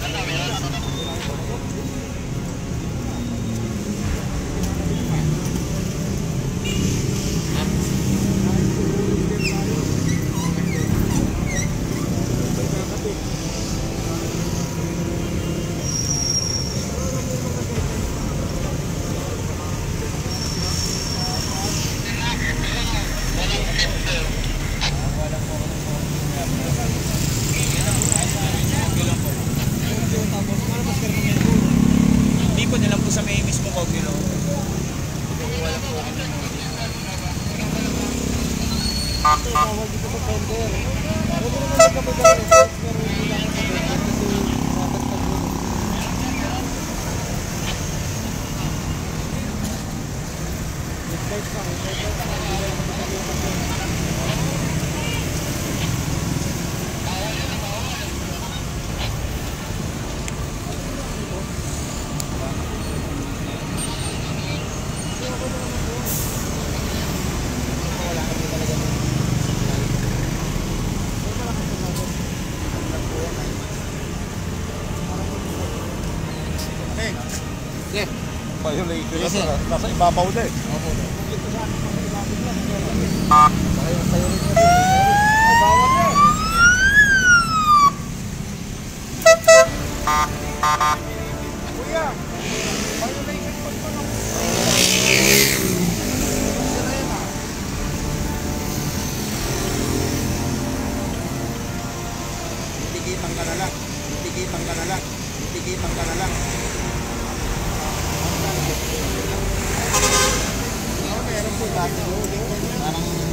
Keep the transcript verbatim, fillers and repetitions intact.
Sa may mismo ko kilo. Wala po ako ng ito, tawag dito sa tender. Huwag mo naman nagkapag ang results, pero hindi lang sa tender kasi dapat pag-ulo. Reflex pa, reflex pa, hindi lang kapag yung tender. Sige. Violation kasi nasa ibabaw na eh. Opo. Sa'yo, sa'yo rin mo din. Ay, bawal na eh. Kuya, violation pa ito lang. Tigitan ka na lang. Tigitan ka na lang. Tigitan ka na lang. Oh, meron po dati. Parang